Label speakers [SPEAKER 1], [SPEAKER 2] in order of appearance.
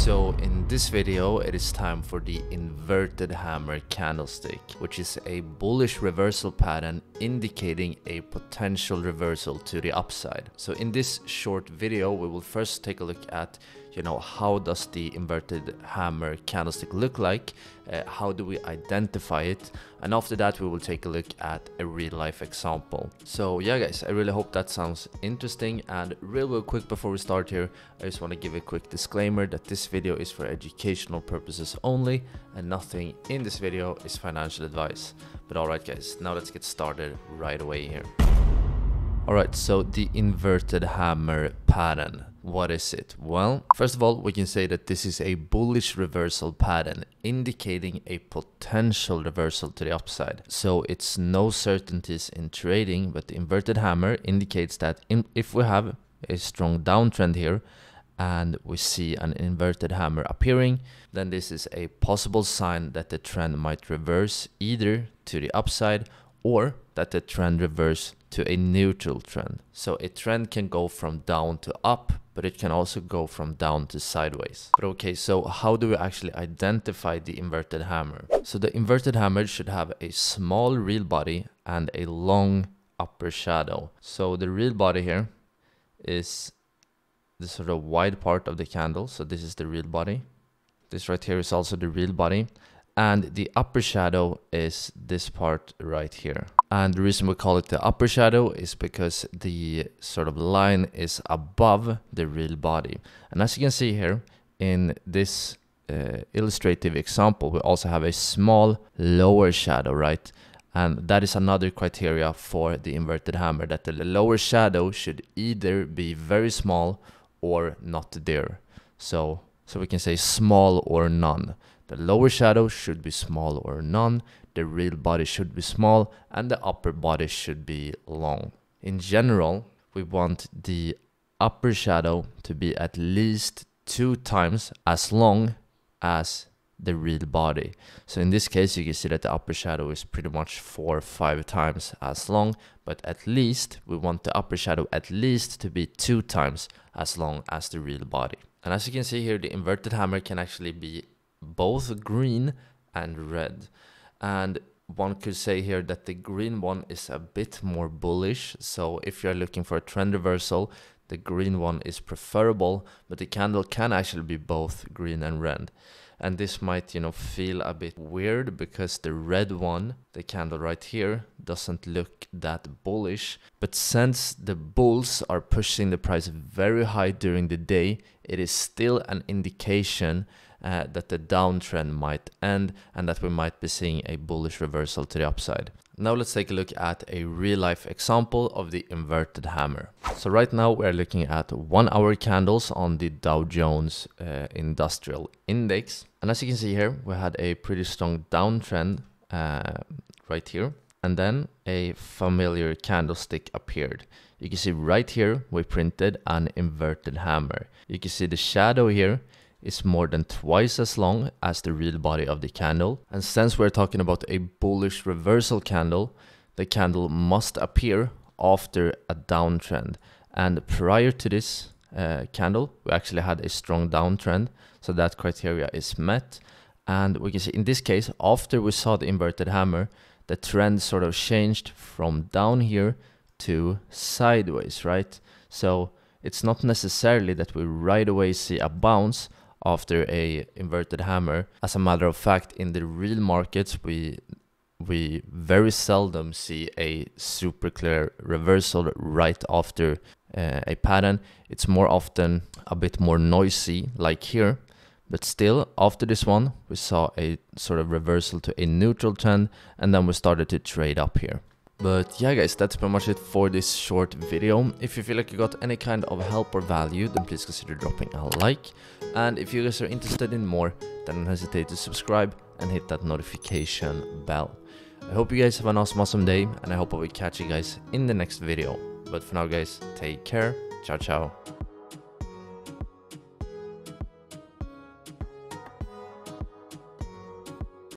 [SPEAKER 1] So in this video, it is time for the inverted hammer candlestick, which is a bullish reversal pattern indicating a potential reversal to the upside. So in this short video, we will first take a look at how does the inverted hammer candlestick look like, how do we identify it, and after that we will take a look at a real life example. So yeah guys, I really hope that sounds interesting, and real quick before we start here, I just want to give a quick disclaimer that this video is for educational purposes only and nothing in this video is financial advice. But alright guys, now let's get started right away here. Alright, so the inverted hammer pattern. What is it? Well, first of all, we can say that this is a bullish reversal pattern indicating a potential reversal to the upside. So it's no certainties in trading, but the inverted hammer indicates that if we have a strong downtrend here and we see an inverted hammer appearing, then this is a possible sign that the trend might reverse either to the upside or that the trend reverse to a neutral trend. So a trend can go from down to up, but it can also go from down to sideways. But okay, so how do we actually identify the inverted hammer? So the inverted hammer should have a small real body and a long upper shadow. So the real body here is the sort of wide part of the candle. So this is the real body. This right here is also the real body. And the upper shadow is this part right here. And the reason we call it the upper shadow is because the sort of line is above the real body. And as you can see here in this illustrative example, we also have a small lower shadow, right? And that is another criteria for the inverted hammer, that the lower shadow should either be very small or not there. So we can say small or none. The lower shadow should be small or none, the real body should be small, and the upper body should be long. In general, we want the upper shadow to be at least 2 times as long as the real body. So in this case, you can see that the upper shadow is pretty much 4 or 5 times as long, but at least we want the upper shadow at least to be 2 times as long as the real body. And as you can see here, the inverted hammer can actually be both green and red, and one could say here that the green one is a bit more bullish. So if you're looking for a trend reversal, the green one is preferable, but the candle can actually be both green and red. And this might feel a bit weird because the red one, the candle right here, doesn't look that bullish. But since the bulls are pushing the price very high during the day, it is still an indication that the downtrend might end and that we might be seeing a bullish reversal to the upside. Now let's take a look at a real life example of the inverted hammer. So right now we're looking at 1 hour candles on the Dow Jones Industrial Index. And as you can see here, we had a pretty strong downtrend right here. And then a familiar candlestick appeared. You can see right here, we printed an inverted hammer. You can see the shadow here is more than twice as long as the real body of the candle. And since we're talking about a bullish reversal candle, the candle must appear after a downtrend. And prior to this candle, we actually had a strong downtrend. So that criteria is met. And we can see in this case, after we saw the inverted hammer, the trend sort of changed from down here to sideways, right? So it's not necessarily that we right away see a bounce after a inverted hammer. As a matter of fact, in the real markets, we very seldom see a super clear reversal right after a pattern. It's more often a bit more noisy, like here. But still, after this one, we saw a sort of reversal to a neutral trend, and then we started to trade up here. But yeah guys, that's pretty much it for this short video. If you feel like you got any kind of help or value, then please consider dropping a like. And if you guys are interested in more, then don't hesitate to subscribe and hit that notification bell. I hope you guys have an awesome day, and I hope I will catch you guys in the next video. But for now guys, take care. Ciao ciao.